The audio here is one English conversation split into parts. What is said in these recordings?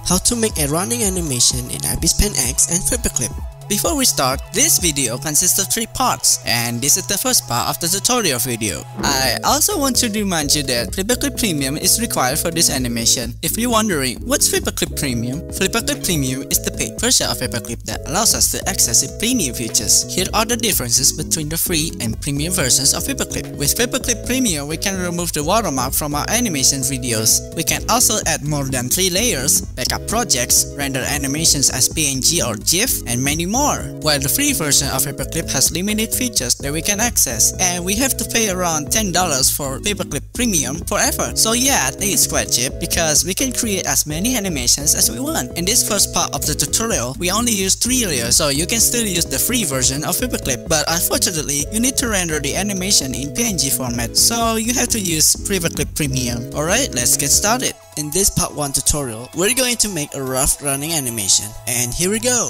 how to make a running animation in Ibispaint X and Flipaclip. Before we start, this video consists of 3 parts, and this is the first part of the tutorial video. I also want to remind you that Flipaclip Premium is required for this animation. If you're wondering, what's Flipaclip Premium? Flipaclip Premium is the paid version of Flipaclip that allows us to access its premium features. Here are the differences between the free and premium versions of Flipaclip. With Flipaclip Premium, we can remove the watermark from our animation videos. We can also add more than 3 layers, backup projects, render animations as PNG or GIF, and many more. While the free version of Flipaclip has limited features that we can access, and we have to pay around $10 for Flipaclip Premium forever. So yeah, I think it's quite cheap because we can create as many animations as we want. In this first part of the tutorial, we only use 3 layers, so you can still use the free version of Flipaclip, but unfortunately, you need to render the animation in PNG format, so you have to use Flipaclip Premium. Alright, let's get started. In this part 1 tutorial, we're going to make a rough running animation, and here we go.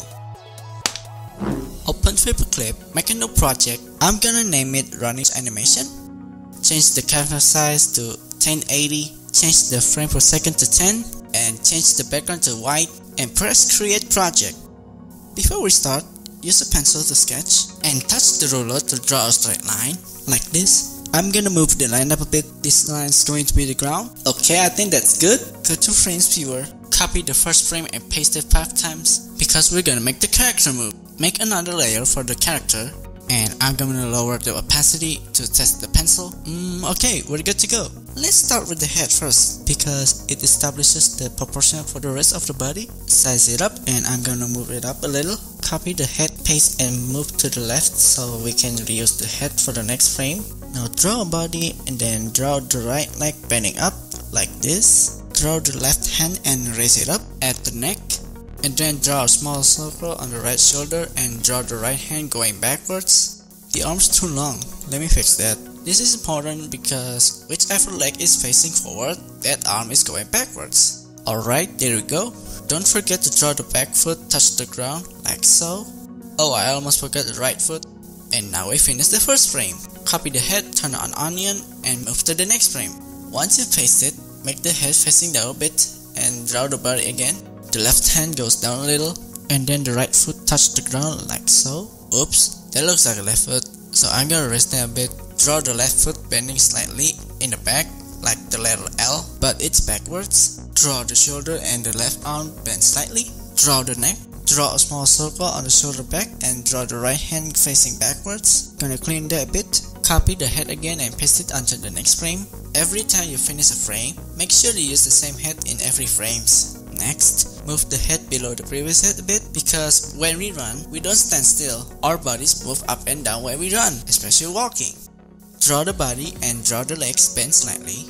Open Flipaclip, make a new project. I'm gonna name it running animation. Change the canvas size to 1080, change the frame per second to 10, and change the background to white, and press create project. Before we start, use a pencil to sketch, and touch the ruler to draw a straight line, like this. I'm gonna move the line up a bit. This line is going to be the ground. Okay, I think that's good. Go to frames viewer, copy the first frame and paste it 5 times, because we're gonna make the character move. Make another layer for the character, and I'm gonna lower the opacity to test the pencil. Okay, we're good to go. Let's start with the head first, because it establishes the proportion for the rest of the body. Size it up, and I'm gonna move it up a little. Copy the head, paste and move to the left so we can reuse the head for the next frame. Now draw a body and then draw the right leg bending up like this. Draw the left hand and raise it up. Add the neck. And then draw a small circle on the right shoulder and draw the right hand going backwards. The arm's too long, let me fix that. This is important because whichever leg is facing forward, that arm is going backwards. Alright, there we go. Don't forget to draw the back foot touch the ground, like so. Oh, I almost forgot the right foot. And now we finish the first frame. Copy the head, turn on onion, and move to the next frame. Once you paste it, make the head facing down a bit, and draw the body again. The left hand goes down a little, and then the right foot touches the ground like so. Oops, that looks like a left foot, so I'm gonna raise that a bit. Draw the left foot bending slightly in the back, like the letter L, but it's backwards. Draw the shoulder and the left arm bend slightly. Draw the neck. Draw a small circle on the shoulder back, and draw the right hand facing backwards. Gonna clean that a bit. Copy the head again and paste it onto the next frame. Every time you finish a frame, make sure to use the same head in every frames. Next, move the head below the previous head a bit, because when we run, we don't stand still. Our bodies move up and down when we run, especially walking. Draw the body and draw the legs bend slightly.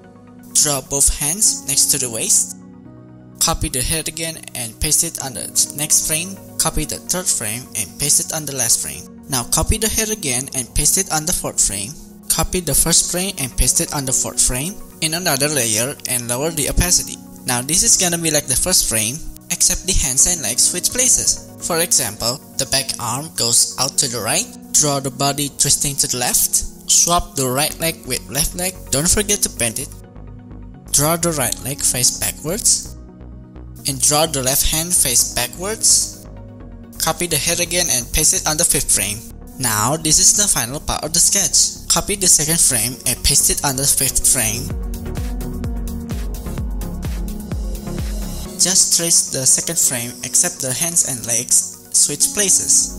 Draw both hands next to the waist. Copy the head again and paste it on the next frame. Copy the third frame and paste it on the last frame. Now copy the head again and paste it on the fourth frame. Copy the first frame and paste it on the fourth frame in another layer and lower the opacity. Now this is gonna be like the first frame, except the hands and legs switch places. For example, the back arm goes out to the right, draw the body twisting to the left, swap the right leg with left leg, don't forget to bend it, draw the right leg face backwards, and draw the left hand face backwards. Copy the head again and paste it on the 5th frame. Now this is the final part of the sketch. Copy the 2nd frame and paste it on the 5th frame. Just trace the 2nd frame except the hands and legs switch places.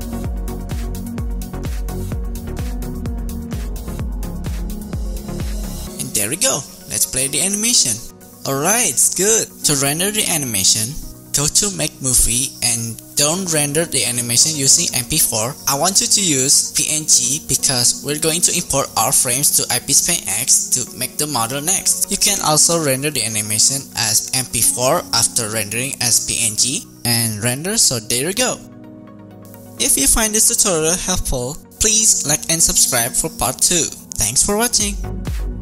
And there we go, let's play the animation. Alright, it's good. To render the animation, go to make movie and don't render the animation using MP4. I want you to use PNG because we're going to import our frames to Ibispaint X to make the model next. You can also render the animation as MP4 after rendering as PNG and render, so there you go. If you find this tutorial helpful, please like and subscribe for part 2. Thanks for watching.